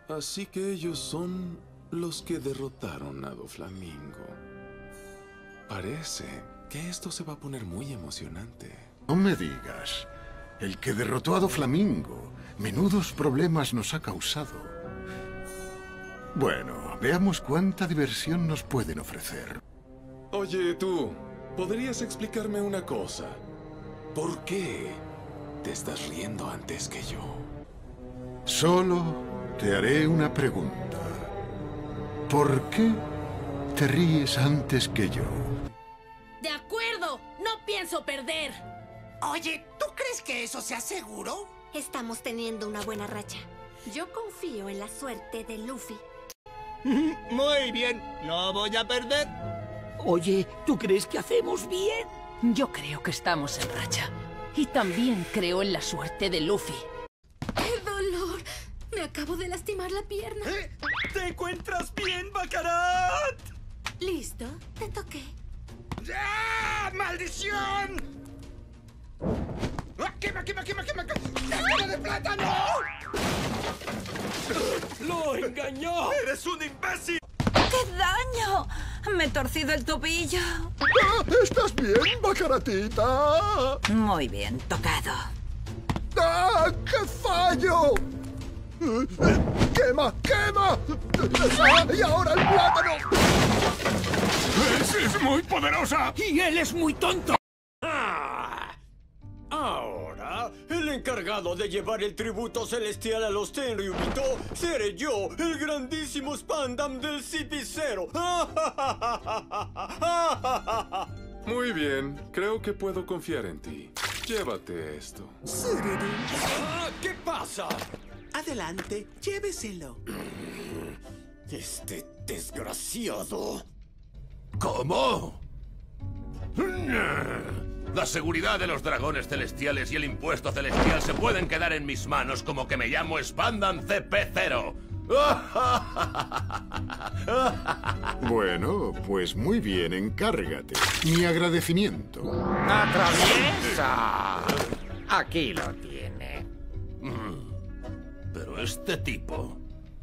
Así que ellos son los que derrotaron a Doflamingo. Parece que esto se va a poner muy emocionante. No me digas. El que derrotó a Doflamingo. Menudos problemas nos ha causado. Bueno, veamos cuánta diversión nos pueden ofrecer. Oye, tú, ¿podrías explicarme una cosa? ¿Por qué te estás riendo antes que yo? Solo te haré una pregunta. ¿Por qué te ríes antes que yo? ¡De acuerdo! ¡No pienso perder! Oye, ¿tú crees que eso sea seguro? Estamos teniendo una buena racha. Yo confío en la suerte de Luffy. Muy bien, no voy a perder. Oye, ¿tú crees que hacemos bien? Yo creo que estamos en racha. Y también creo en la suerte de Luffy. ¡Qué dolor! Me acabo de lastimar la pierna. ¿Te encuentras bien, Baccarat? ¿Listo? Te toqué. ¡Ah! ¡Maldición! ¡Ah! ¡Quema, quema, quema, quema! ¡Cáscara de plátano! ¡Lo engañó! ¡Eres un imbécil! ¡Qué daño! Me he torcido el tobillo. ¿Estás bien, Baccaratita? Muy bien, tocado. ¡Ah! ¡Qué fallo! ¡Quema, quema! ¡Ah! ¡Y ahora el plátano! ¡Es muy poderosa! ¡Y él es muy tonto! Ahora, el encargado de llevar el tributo celestial a los Tenryubito seré yo, el grandísimo Spandam del Cipicero. Muy bien, creo que puedo confiar en ti. Llévate esto. ¿Qué pasa? Adelante, lléveselo. Este desgraciado. ¿Cómo? La seguridad de los dragones celestiales y el impuesto celestial se pueden quedar en mis manos como que me llamo Spandam CP0. Bueno, pues muy bien, encárgate. Mi agradecimiento. ¡Atraviesa! Aquí lo tiene. Pero este tipo...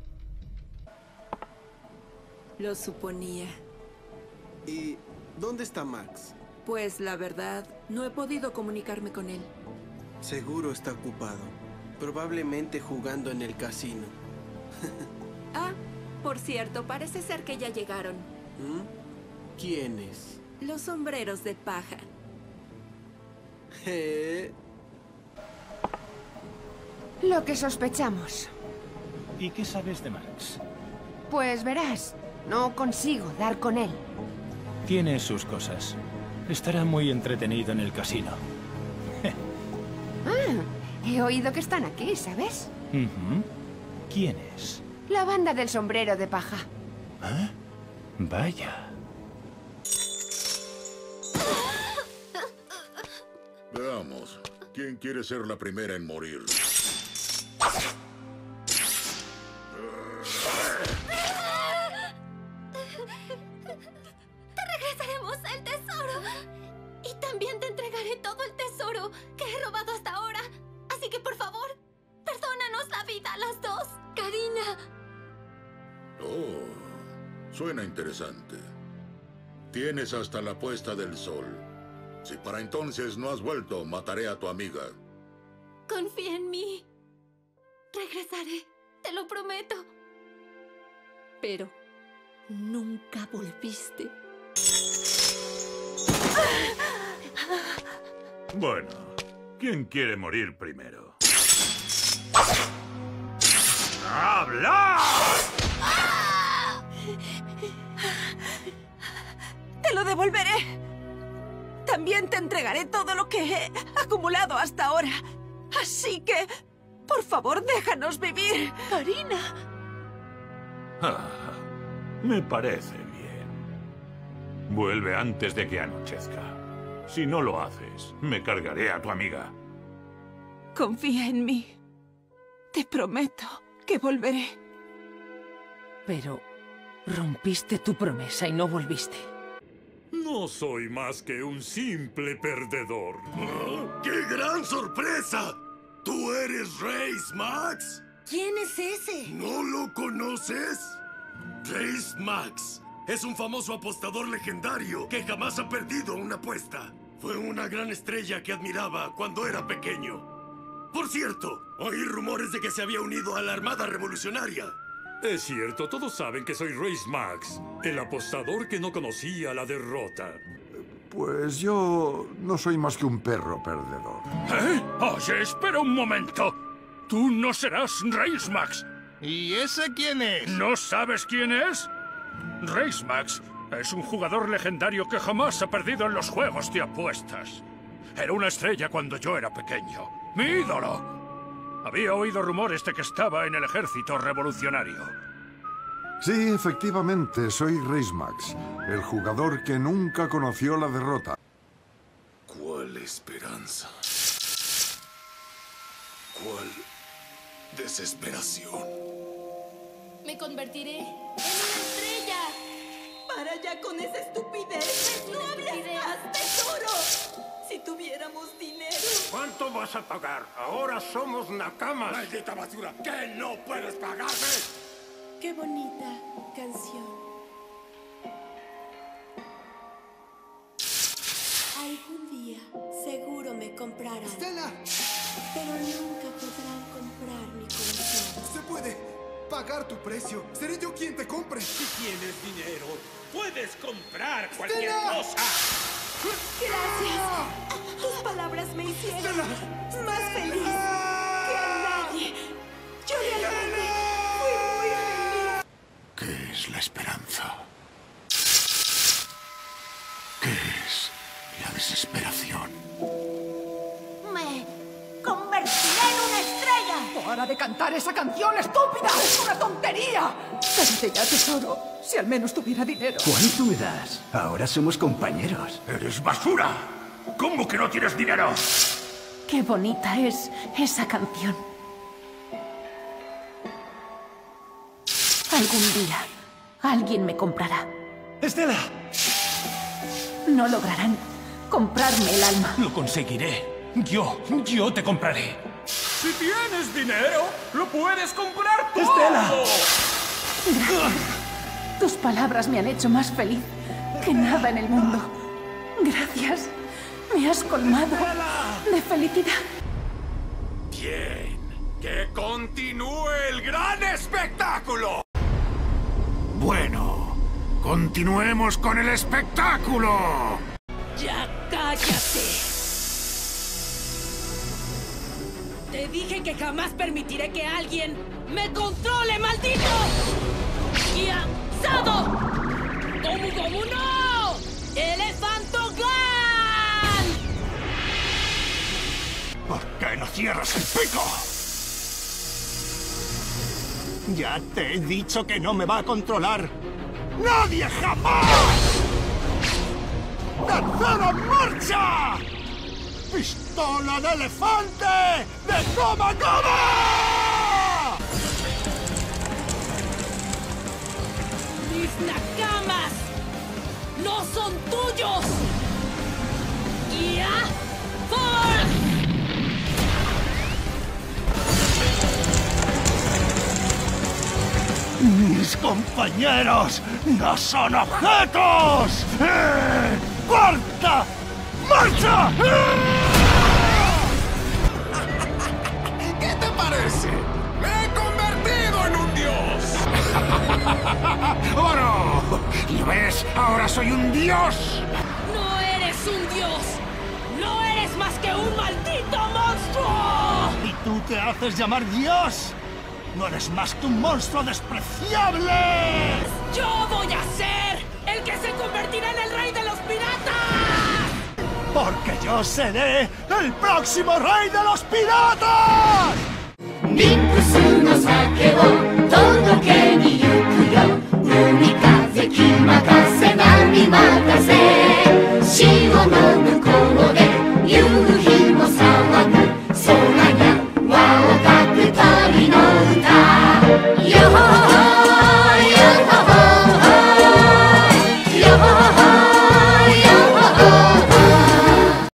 Lo suponía. ¿Y dónde está Max? Pues la verdad, no he podido comunicarme con él. Seguro está ocupado. Probablemente jugando en el casino. Ah, por cierto, parece ser que ya llegaron. ¿Quiénes? Los sombreros de paja. Lo que sospechamos. ¿Y qué sabes de Max? Pues verás, no consigo dar con él. Tiene sus cosas. Estará muy entretenido en el casino. He oído que están aquí, ¿sabes? ¿Quién es? La banda del sombrero de paja. ¿Ah? Vaya. Veamos. ¿Quién quiere ser la primera en morir? Te regresaremos el tesoro. Y también te entregaré todo el tesoro que he robado hasta ahora. Así que, por favor, perdónanos la vida a las dos. Karina. Oh, suena interesante. Tienes hasta la puesta del sol. Si para entonces no has vuelto, mataré a tu amiga. Confía en mí. Regresaré, te lo prometo. Pero nunca volviste. Bueno, ¿quién quiere morir primero? ¡Habla! ¡Te lo devolveré! También te entregaré todo lo que he acumulado hasta ahora. Así que, por favor, déjanos vivir. Karina. Me parece bien. Vuelve antes de que anochezca. Si no lo haces, me cargaré a tu amiga. Confía en mí. Te prometo que volveré. Pero rompiste tu promesa y no volviste. No soy más que un simple perdedor. ¡Qué gran sorpresa! ¿Tú eres Race, Max? ¿Quién es ese? ¿No lo conoces? Race Max. Es un famoso apostador legendario que jamás ha perdido una apuesta. Fue una gran estrella que admiraba cuando era pequeño. Por cierto, oí rumores de que se había unido a la Armada Revolucionaria. Es cierto, todos saben que soy Race Max, el apostador que no conocía la derrota. Pues yo no soy más que un perro perdedor. ¿Eh? Oye, espera un momento. Tú no serás Race Max. ¿Y ese quién es? ¿No sabes quién es? Race Max es un jugador legendario que jamás ha perdido en los juegos de apuestas. Era una estrella cuando yo era pequeño. ¡Mi ídolo! Había oído rumores de que estaba en el ejército revolucionario. Sí, efectivamente, soy Race Max, el jugador que nunca conoció la derrota. ¿Cuál esperanza? ¿Cuál desesperación? Me convertiré en una estrella. ¡Para ya con esa estupidez! ¡No hables más, tesoro! Si tuviéramos dinero... ¿Cuánto vas a pagar? Ahora somos nakamas. ¡Maldita basura! ¿Qué no puedes pagarme? ¡Qué bonita canción! Algún día seguro me comprarán. ¡Stella! Pero nunca podrán comprar mi corazón. ¡Se puede pagar tu precio! ¡Seré yo quien te compre! Si tienes dinero, puedes comprar cualquier ¡Stella! cosa. ¡Gracias! Tus palabras me hicieron más feliz que a nadie. Yo realmente fui muy feliz. ¿Qué es la esperanza? ¿Qué es la desesperación? Me convertiré en una estrella. ¡Para de cantar esa canción, estúpida! ¡Es una tontería! Cállate ya, tesoro. Si al menos tuviera dinero. ¿Cuánto me das? Ahora somos compañeros. ¡Eres basura! ¿Cómo que no tienes dinero? Qué bonita es esa canción. Algún día, alguien me comprará. ¡Estela! No lograrán comprarme el alma. Lo conseguiré. Yo te compraré. Si tienes dinero, lo puedes comprar todo. ¡Estela! Gracias. Tus palabras me han hecho más feliz que nada en el mundo. Gracias. Me has colmado de felicidad. Bien. ¡Que continúe el gran espectáculo! Bueno, continuemos con el espectáculo. ¡Ya cállate! Te dije que jamás permitiré que alguien me controle, maldito. ¡Y asado! ¿Cómo no? ¡Elefantogan! ¿Por qué no cierras el pico? Ya te he dicho que no me va a controlar. ¡Nadie jamás! ¡Tercera en marcha! ¡Pistola de elefante! ¡De Goma Goma! ¡Mis nakamas no son tuyos! ¡Ya! ¡Force! ¡Mis compañeros no son objetos! ¡Cuarta marcha! ¿Qué te parece? ¡Me he convertido en un dios! ¡Oro! ¿Lo ves? ¡Ahora soy un dios! ¡No eres un dios! ¡No eres más que un maldito monstruo! ¿Y tú te haces llamar Dios? ¡No eres más que un monstruo despreciable! ¡Yo voy a ser el que se convertirá en el rey de los piratas! ¡Porque yo seré el próximo rey de los piratas! リンクスの酒を届けに行くよ海風気任せ波任せ潮の向